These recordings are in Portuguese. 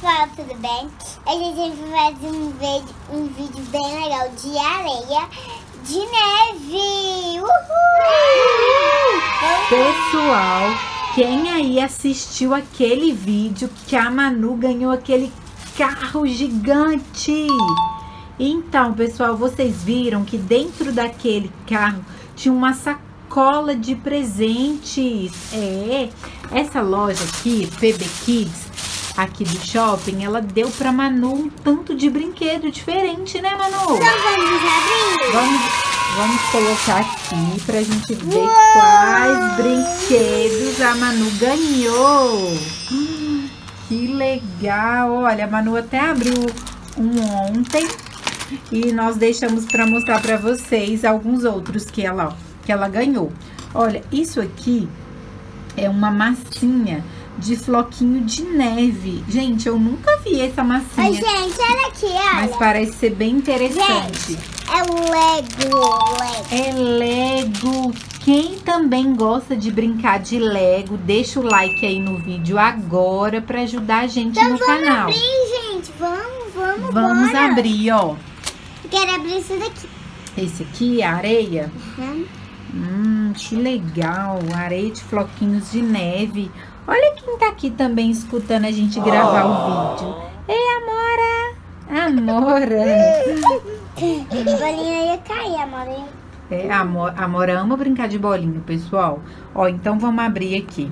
pessoal, tudo bem? A gente vai fazer um vídeo bem legal de areia de neve. Uhul! Pessoal, quem aí assistiu aquele vídeo que a Manu ganhou aquele carro gigante? Então, pessoal, vocês viram que dentro daquele carro tinha uma sacola de presentes. Essa loja aqui, PB Kids, aqui do shopping, ela deu pra Manu um tanto de brinquedo diferente, né, Manu? Então vamos abrir? Vamos colocar aqui pra gente ver quais brinquedos a Manu ganhou. Que legal! Olha, a Manu até abriu um ontem e nós deixamos pra mostrar pra vocês alguns outros que ela ganhou. Olha, isso aqui é uma massinha de floquinho de neve. Gente, eu nunca vi essa massinha. Oi, gente, olha aqui, olha. Mas parece ser bem interessante. Gente, é Lego. É Lego. Quem também gosta de brincar de Lego, deixa o like aí no vídeo agora pra ajudar a gente então no canal. Vamos abrir, gente. Vamos Vamos bora. abrir, ó. Eu quero abrir isso daqui. Esse aqui é areia. Uhum. Que legal. Areia de floquinhos de neve. Olha quem tá aqui também escutando a gente gravar o vídeo. Ei, Amora! Amora! A bolinha ia cair, amor. A Amora ama brincar de bolinha, pessoal. Ó, então vamos abrir aqui.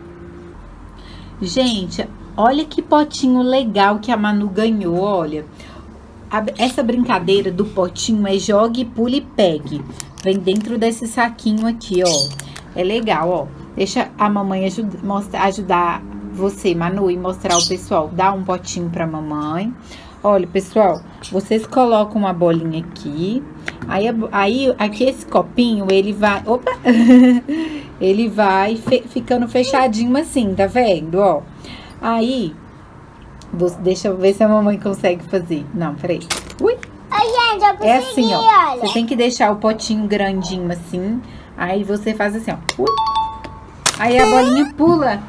Gente, olha que potinho legal que a Manu ganhou, olha. Essa brincadeira do potinho é jogue, pule e pegue. Vem dentro desse saquinho aqui, ó. É legal, ó. Deixa a mamãe ajudar você, Manu, e mostrar o pessoal. Dá um potinho pra mamãe. Olha, pessoal, vocês colocam uma bolinha aqui. Aí aqui esse copinho, ele vai... Opa! Ele vai ficando fechadinho assim, tá vendo, ó? Aí, deixa eu ver se a mamãe consegue fazer. Não, peraí. Ui! Oi, gente, eu consegui, é assim, ó. olha. Você tem que deixar o potinho grandinho assim. Aí você faz assim, ó. Ui! Aí a bolinha pula.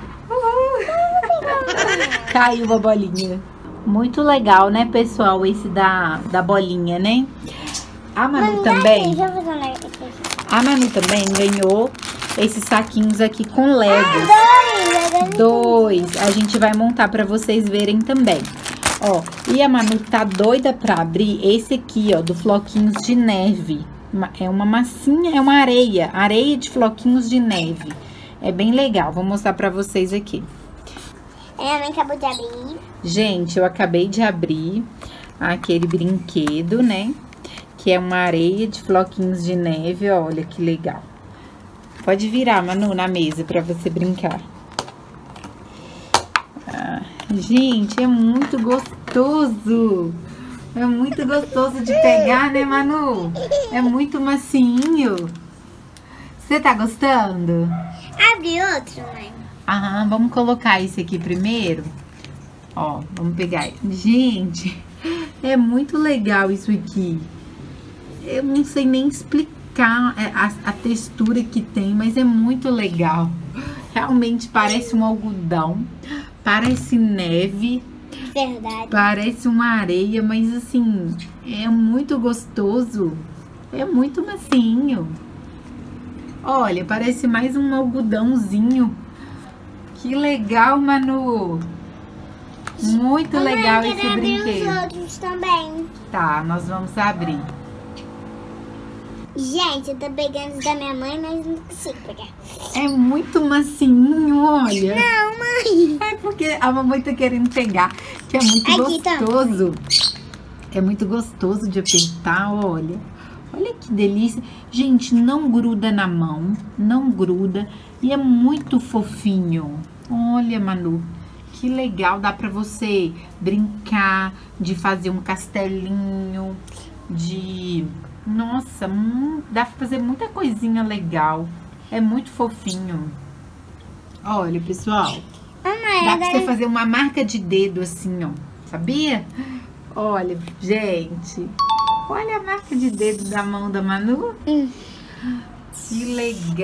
Caiu a bolinha. Muito legal, né, pessoal? Esse da bolinha, né? A Manu também. A Manu também ganhou esses saquinhos aqui com Legos. Dois. A gente vai montar pra vocês verem também. Ó, e a Manu tá doida pra abrir esse aqui, ó, do floquinhos de neve. É uma massinha, é uma areia. Areia de floquinhos de neve. É bem legal. Vou mostrar pra vocês aqui. Minha mãe acabou de abrir. Gente, eu acabei de abrir aquele brinquedo, né? Que é uma areia de floquinhos de neve. Olha que legal. Pode virar, Manu, na mesa pra você brincar. Gente, é muito gostoso. É muito gostoso de pegar, né, Manu? É muito macinho. Você tá gostando? Abre outro, mãe. Vamos colocar esse aqui primeiro. Ó, vamos pegar. Gente, é muito legal isso aqui. Eu não sei nem explicar a textura que tem, mas é muito legal. Realmente parece um algodão, parece neve. Verdade. Parece uma areia, mas assim, é muito gostoso. É muito macinho. Olha, parece mais um algodãozinho. Que legal, Manu. Muito legal esse brinquedo. Os outros também. Tá, nós vamos abrir. Gente, eu tô pegando os da minha mãe, mas não consigo pegar. É muito macinho, olha. Não, mãe. É porque a mamãe tá querendo pegar, que é muito aqui, gostoso. É muito gostoso de apertar, olha. Olha que delícia. Gente, não gruda na mão, não gruda. E é muito fofinho. Olha, Manu, que legal. Dá pra você brincar, de fazer um castelinho, de... Nossa, dá pra fazer muita coisinha legal. É muito fofinho. Olha, pessoal. Mamãe, Dá pra você fazer uma marca de dedo assim, ó. Sabia? Olha, gente. Olha a marca de dedo da mão da Manu. Que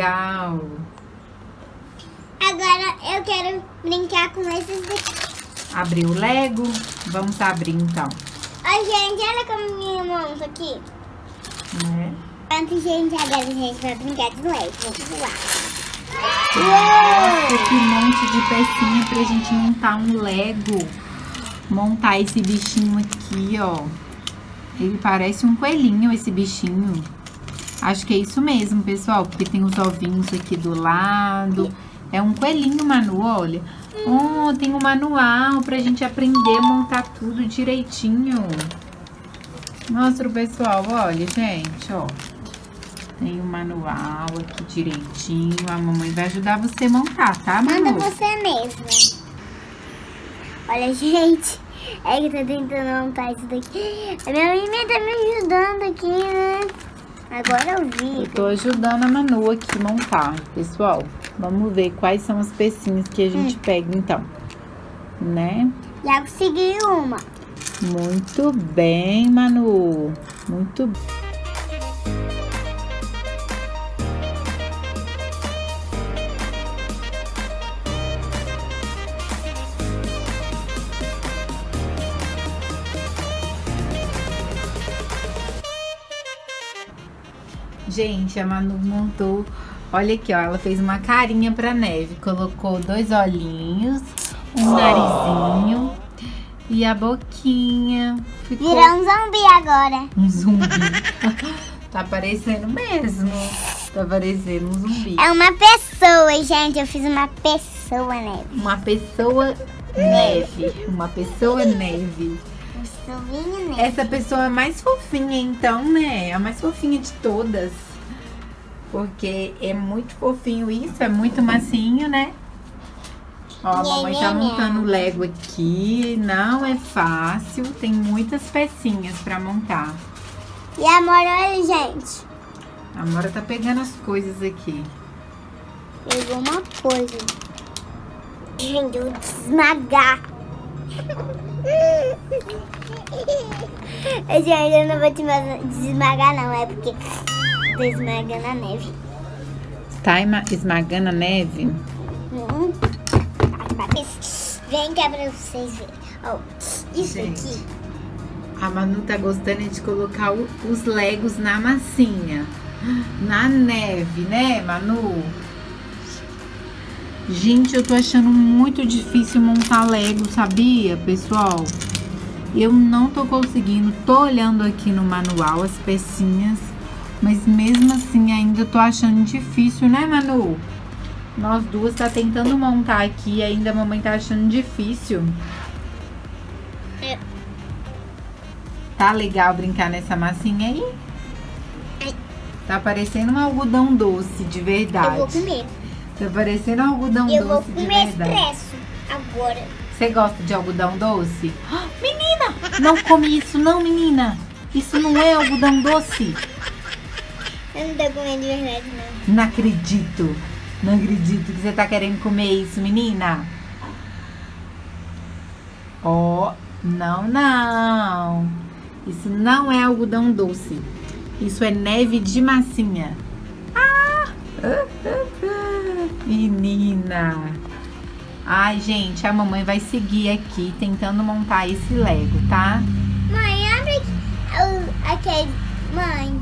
legal. Agora eu quero brincar com esses daqui. abrir o Lego? Vamos abrir, então. Ai, gente, olha como minha mão tá aqui. Né? Pronto, gente, agora a gente vai brincar de Lego. Vamos lá. Nossa, que monte de pecinha pra gente montar um Lego. Montar esse bichinho aqui, ó. Ele parece um coelhinho, esse bichinho. Acho que é isso mesmo, pessoal, porque tem os ovinhos aqui do lado. É um coelhinho, Manu, olha. Oh, tem um manual pra gente aprender a montar tudo direitinho. Mostra o pessoal, olha, gente, ó. Tem um manual aqui direitinho. A mamãe vai ajudar você a montar, tá, Manu? Manda você mesma. Olha, gente, é que tá tentando montar isso daqui. A minha mãe tá me ajudando aqui, né? Agora eu vi. Eu tô ajudando a Manu aqui a montar, pessoal. Vamos ver quais são as pecinhas que a gente pega, então. Né? Já consegui uma. Muito bem, Manu. Muito bem. Gente, a Manu montou, olha aqui, ó, ela fez uma carinha pra neve, colocou 2 olhinhos, um narizinho e a boquinha. Ficou Virou um zumbi agora. um zumbi. Tá parecendo mesmo, tá parecendo um zumbi. É uma pessoa, gente, eu fiz uma pessoa neve. Uma pessoa neve, uma pessoa neve. Pessoinha neve. Essa pessoa é mais fofinha, então, né? É a mais fofinha de todas. Porque é muito fofinho isso, é muito massinho, né? Ó, a mamãe tá montando o Lego aqui. Não é fácil, tem muitas pecinhas pra montar. E a Amora, olha, gente. A Amora tá pegando as coisas aqui. Pegou uma coisa. Gente, eu vou desmagar. Gente, eu não vou te desmagar, não. É porque tô esmagando a neve. Tá esmagando a neve? Vem cá pra vocês verem. Ó, isso Gente, aqui. a Manu tá gostando de colocar os Legos na massinha. Na neve, né, Manu? Gente, eu tô achando muito difícil montar Lego, sabia, pessoal? Eu não tô conseguindo. Tô olhando aqui no manual as pecinhas, mas mesmo assim ainda tô achando difícil, né, Manu? Nós duas tá tentando montar aqui e ainda a mamãe tá achando difícil. É. Tá legal brincar nessa massinha aí? Tá parecendo um algodão doce, de verdade. Eu vou comer. Tá parecendo um algodão Eu vou doce, de comer verdade. expresso agora. Você gosta de algodão doce? Ah, menina, não come isso não, menina. Isso não é algodão doce. Eu não tô comendo de verdade, não. Não acredito. Não acredito que você tá querendo comer isso, menina. Ó, não. Isso não é algodão doce. Isso é neve de massinha. Menina. Ai, gente, a mamãe vai seguir aqui tentando montar esse Lego, tá? Mãe, abre aquele... Mãe,